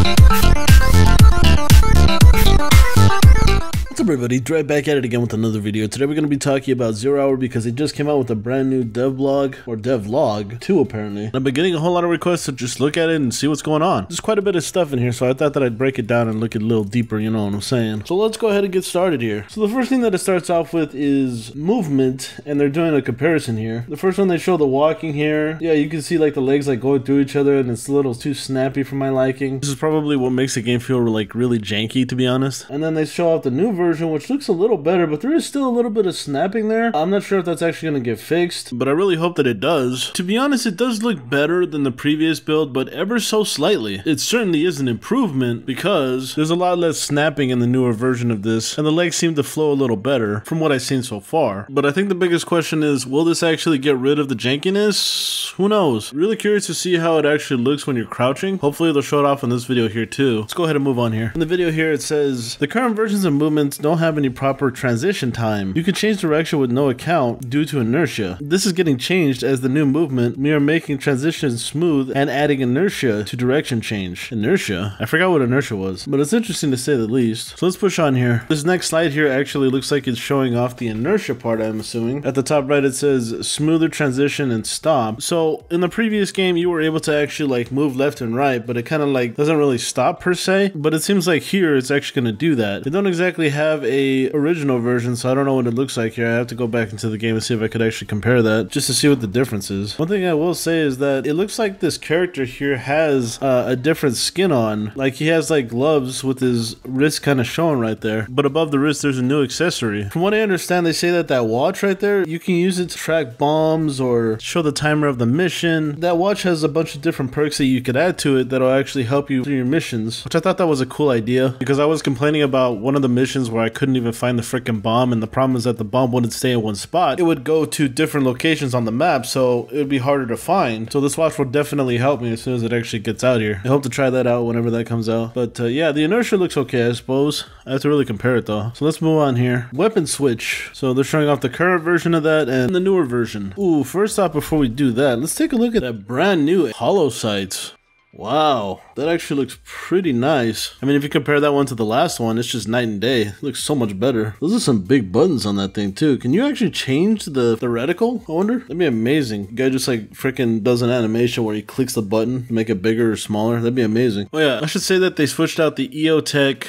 What's up everybody, right back at it again with another video. Today we're going to be talking about Zero Hour because it just came out with a brand new devlog, or devlog 2 apparently. And I've been getting a whole lot of requests to just look at it and see what's going on. There's quite a bit of stuff in here, so I thought that I'd break it down and look at it a little deeper, you know what I'm saying. So let's go ahead and get started here. So the first thing that it starts off with is movement, and they're doing a comparison here. The first one they show the walking here. Yeah, you can see like the legs like going through each other, and it's a little too snappy for my liking. This is probably what makes the game feel like really janky, to be honest. And then they show off the new version, which looks a little better, but there is still a little bit of snapping there. I'm not sure if that's actually going to get fixed, but I really hope that it does. To be honest, it does look better than the previous build, but ever so slightly. It certainly is an improvement because there's a lot less snapping in the newer version of this, and the legs seem to flow a little better from what I've seen so far. But I think the biggest question is, will this actually get rid of the jankiness? Who knows? Really curious to see how it actually looks when you're crouching. Hopefully they'll show it off in this video here too. Let's go ahead and move on here. In the video here it says, the current versions of movements don't have any proper transition time. You can change direction with no account due to inertia. This is getting changed as the new movement. We are making transitions smooth and adding inertia to direction change. Inertia? I forgot what inertia was, but it's interesting to say the least. So let's push on here. This next slide here actually looks like it's showing off the inertia part, I'm assuming. At the top right it says smoother transition and stop. So in the previous game you were able to actually like move left and right, but it kind of like doesn't really stop per se, but it seems like here it's actually going to do that. They don't exactly have a original version, so I don't know what it looks like here. I have to go back into the game and see if I could actually compare that just to see what the difference is. One thing I will say is that it looks like this character here has a different skin on. Like he has like gloves with his wrist kind of showing right there, but above the wrist there's a new accessory. From what I understand, they say that that watch right there, you can use it to track bombs or show the timer of the mission. That watch has a bunch of different perks that you could add to it that'll actually help you through your missions, which I thought that was a cool idea because I was complaining about one of the missions where I couldn't even find the freaking bomb, and the problem is that the bomb wouldn't stay in one spot. It would go to different locations on the map, so it would be harder to find. So this watch will definitely help me as soon as it actually gets out here. I hope to try that out whenever that comes out. But yeah, the inertia looks okay, I suppose. I have to really compare it though. So let's move on here. Weapon switch. So they're showing off the current version of that and the newer version. Ooh, first off, before we do that, let's take a look at that brand new hollow sights. Wow, that actually looks pretty nice. I mean, if you compare that one to the last one, it's just night and day. It looks so much better. Those are some big buttons on that thing too. Can you actually change the reticle, I wonder? That'd be amazing. The guy just like freaking does an animation where he clicks the button to make it bigger or smaller. That'd be amazing. Oh yeah, I should say that they switched out the EOTech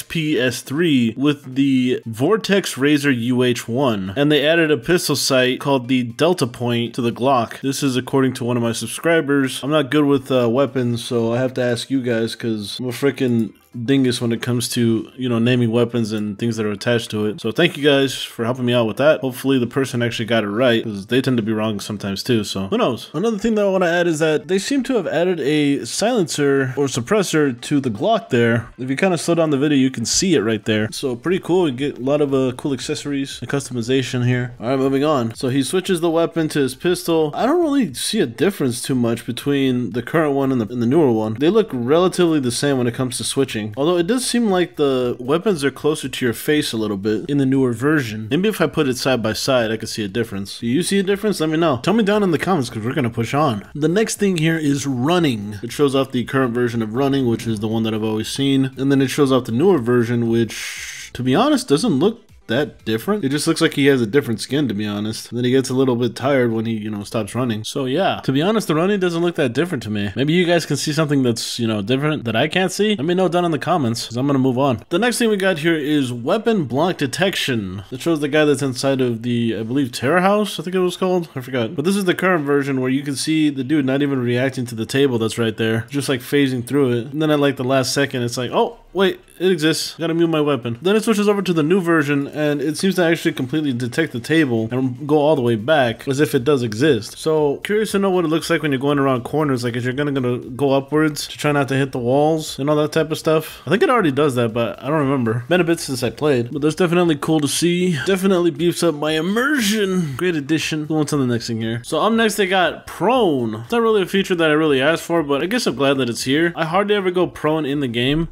XPS3 with the Vortex Razor UH1, and they added a pistol sight called the Delta Point to the Glock. This is according to one of my subscribers. I'm not good with weapons, so I have to ask you guys because I'm a freaking dingus when it comes to, you know, naming weapons and things that are attached to it. So thank you guys for helping me out with that. Hopefully the person actually got it right, because they tend to be wrong sometimes too, so who knows. Another thing that I want to add is that they seem to have added a silencer or suppressor to the Glock there. If you kind of slow down the video, you can see it right there. So pretty cool. You get a lot of cool accessories and customization here. All right, moving on. So he switches the weapon to his pistol. I don't really see a difference too much between the current one and the newer one. They look relatively the same when it comes to switching. Although it does seem like the weapons are closer to your face a little bit in the newer version. Maybe if I put it side by side, I could see a difference. Do you see a difference? Let me know. Tell me down in the comments because we're going to push on. The next thing here is running. It shows off the current version of running, which is the one that I've always seen. And then it shows off the newer version, which, to be honest, doesn't look that different. It just looks like he has a different skin, to be honest. And then he gets a little bit tired when he, you know, stops running. So yeah, to be honest, the running doesn't look that different to me. Maybe you guys can see something that's, you know, different that I can't see. Let me know down in the comments, because I'm gonna move on. The next thing we got here is weapon block detection. It shows the guy that's inside of the, I believe, Terror House, I think it was called. I forgot. But this is the current version where you can see the dude not even reacting to the table that's right there, just like phasing through it. And then at like the last second, it's like, oh, wait, it exists. Gotta mute my weapon. Then it switches over to the new version, and it seems to actually completely detect the table and go all the way back as if it does exist. So curious to know what it looks like when you're going around corners, like if you're gonna go upwards to try not to hit the walls and all that type of stuff. I think it already does that, but I don't remember. Been a bit since I played, but that's definitely cool to see. Definitely beefs up my immersion. Great addition. Going to the next thing here. So up next they got prone. It's not really a feature that I really asked for, but I guess I'm glad that it's here. I hardly ever go prone in the game, but they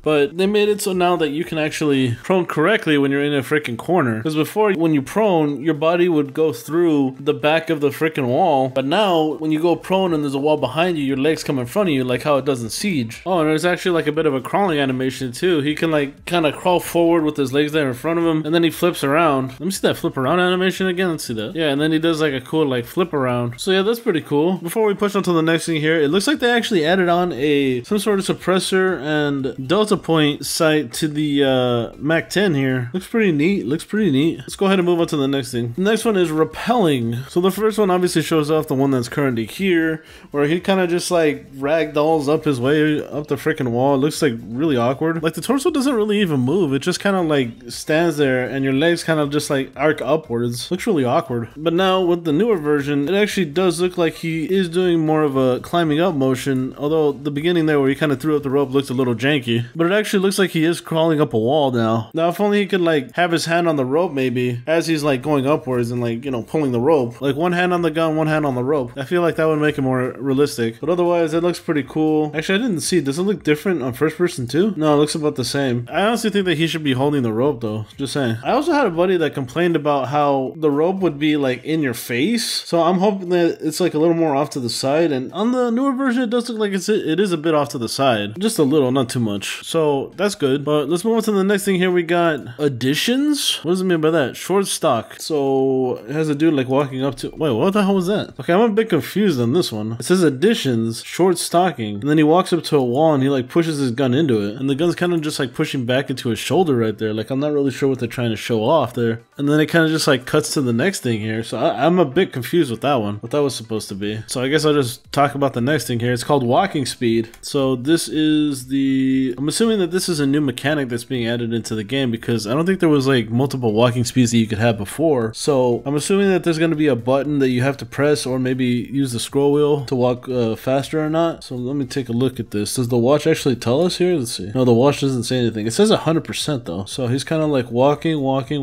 made it so now that you can actually prone correctly when you're in a freaking corner. Because before, when you prone, your body would go through the back of the freaking wall. But now, when you go prone and there's a wall behind you, your legs come in front of you, like how it does in Siege. Oh, and there's actually like a bit of a crawling animation too. He can like kind of crawl forward with his legs there in front of him, and then he flips around. Let me see that flip around animation again. Let's see that. Yeah, and then he does like a cool like flip around. So yeah, that's pretty cool. Before we push on to the next thing here, it looks like they actually added on some sort of suppressor and delta point sight to the MAC 10 here. Looks pretty neat. Looks pretty neat. Let's go ahead and move on to the next thing. The next one is repelling. So the first one obviously shows off the one that's currently here, where he kind of just like ragdolls up his way up the freaking wall. It looks like really awkward. Like the torso doesn't really even move. It just kind of like stands there and your legs kind of just like arc upwards. Looks really awkward. But now with the newer version, it actually does look like he is doing more of a climbing up motion, although the beginning there where he kind of threw up the rope looks a little janky. But it actually looks like he is crawling up a wall now. Now if only he could like have his hand on the rope maybe as he's like going upwards and like, you know, pulling the rope. Like one hand on the gun, one hand on the rope. I feel like that would make it more realistic. But otherwise it looks pretty cool. Actually I didn't see. Does it look different on first person too? No, it looks about the same. I honestly think that he should be holding the rope though. Just saying. I also had a buddy that complained about how the rope would be like in your face. So I'm hoping that it's like a little more off to the side. And on the newer version, it does look like it is a bit off to the side. Just a little, not too much. So that's good. But let's move on to the next thing here. We got additions. What does it mean by that? Short stock. So it has a dude like walking up to... Wait, what the hell was that? Okay, I'm a bit confused on this one. It says additions, short stocking. And then he walks up to a wall and he like pushes his gun into it. And the gun's kind of just like pushing back into his shoulder right there. Like I'm not really sure what they're trying to show off there. And then it kind of just like cuts to the next thing here. So I'm a bit confused with that one. What that was supposed to be. So I guess I'll just talk about the next thing here. It's called walking speed. So this is the... I'm assuming that this is a new mechanic that's being added into the game because I don't think there was like multiple walking speeds that you could have before. So I'm assuming that there's going to be a button that you have to press or maybe use the scroll wheel to walk faster or not. So let me take a look at this. Does the watch actually tell us here? Let's see. No, the watch doesn't say anything. It says 100% though. So he's kind of like walking,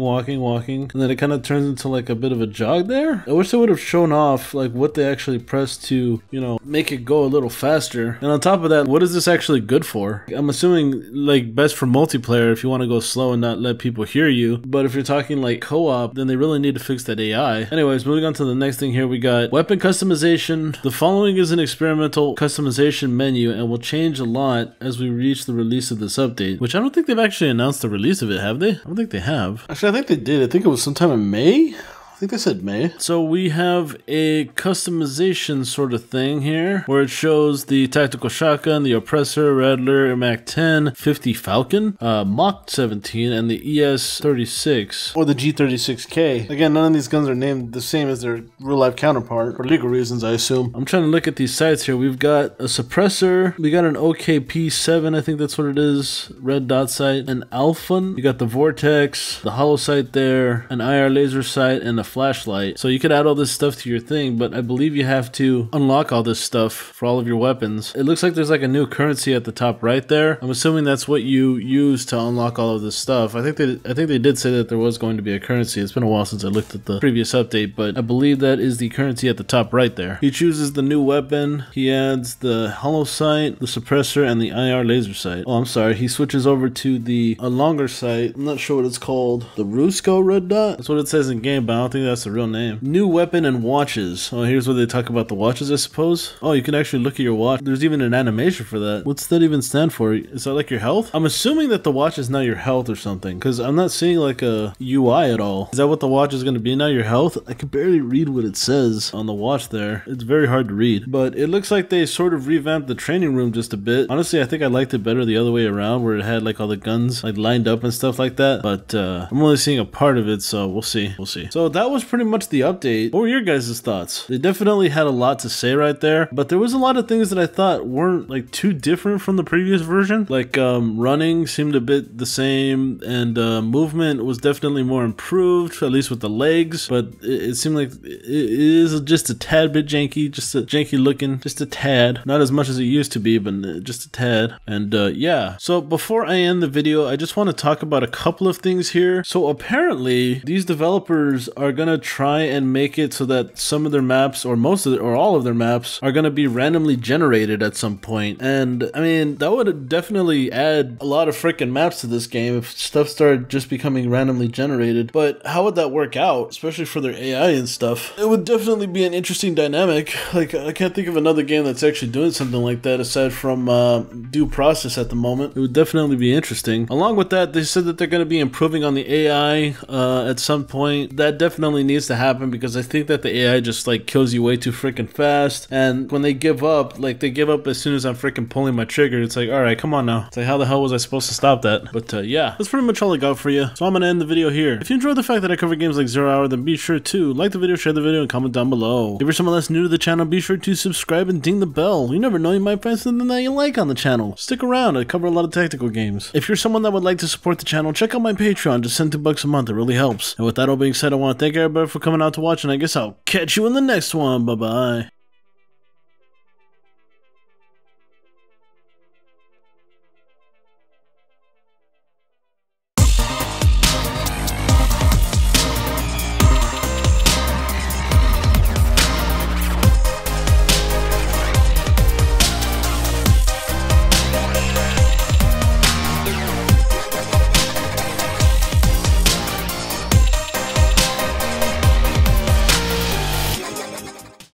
and then it kind of turns into like a bit of a jog there. I wish they would have shown off like what they actually pressed to, you know, make it go a little faster. And on top of that, what is this actually good for? I'm assuming like best for multiplayer if you want to go slow and not let people hear you. But if you're talking like co-op, then they really need to fix that AI. Anyways, moving on to the next thing here, we got weapon customization. The following is an experimental customization menu and will change a lot as we reach the release of this update, which I don't think they've actually announced the release of it, have they? I don't think they have. Actually, I think they did. I think it was sometime in May. I think they said May. So we have a customization sort of thing here where it shows the tactical shotgun, the oppressor, Rattler, MAC 10, 50 Falcon, Mach 17, and the ES36 or the G36K. Again, none of these guns are named the same as their real life counterpart for legal reasons, I assume. I'm trying to look at these sights here. We've got a suppressor, we got an OKP7, I think that's what it is, red dot sight, an Alpha, you got the Vortex, the hollow sight there, an IR laser sight, and a flashlight. So you could add all this stuff to your thing, but I believe you have to unlock all this stuff for all of your weapons. It looks like there's like a new currency at the top right there. I'm assuming that's what you use to unlock all of this stuff. I think they did say that there was going to be a currency. It's been a while since I looked at the previous update, but I believe that is the currency at the top right there. He chooses the new weapon. He adds the hollow sight, the suppressor, and the IR laser sight. Oh, I'm sorry. He switches over to a longer sight. I'm not sure what it's called. The Rusco red dot? That's what it says in game, but I don't think that's the real name. New weapon and watches. Oh, here's where they talk about the watches, I suppose. Oh, you can actually look at your watch. There's even an animation for that. What's that even stand for? Is that like your health? I'm assuming that the watch is now your health or something, because I'm not seeing like a UI at all. Is that what the watch is going to be now, your health? I can barely read what it says on the watch there. It's very hard to read, but it looks like they sort of revamped the training room just a bit. Honestly, I think I liked it better the other way around, where it had like all the guns like lined up and stuff like that, but I'm only seeing a part of it, so we'll see. So that was pretty much the update. What were your guys' thoughts? They definitely had a lot to say right there, but there was a lot of things that I thought weren't like too different from the previous version. Like running seemed a bit the same, and movement was definitely more improved, at least with the legs, but it seemed like it is just a tad bit janky, just a janky looking, just a tad. Not as much as it used to be, but just a tad. And yeah, so before I end the video, I just want to talk about a couple of things here. So apparently these developers are gonna try and make it so that some of their maps, or most of or all of their maps, are gonna be randomly generated at some point. And I mean, that would definitely add a lot of freaking maps to this game if stuff started just becoming randomly generated. But how would that work out, especially for their AI and stuff? It would definitely be an interesting dynamic. Like, I can't think of another game that's actually doing something like that aside from Due Process at the moment. It would definitely be interesting. Along with that, they said that they're going to be improving on the AI at some point. That definitely needs to happen because I think that the AI just like kills you way too freaking fast. And when they give up, like they give up as soon as I'm freaking pulling my trigger. It's like, all right, come on now. It's like, how the hell was I supposed to stop that? But yeah, that's pretty much all I got for you. So I'm going to end the video here. If you enjoyed the fact that I cover games like Zero Hour, then be sure to like the video, share the video, and comment down below. If you're someone that's new to the channel, be sure to subscribe and ding the bell. You never know, you might find something that you like on the channel. Stick around, I cover a lot of tactical games. If you're someone that would like to support the channel, check out my Patreon. Just send $2 a month, it really helps. And with that all being said, I want to thank everybody for coming out to watch, and I guess I'll catch you in the next one. Bye bye.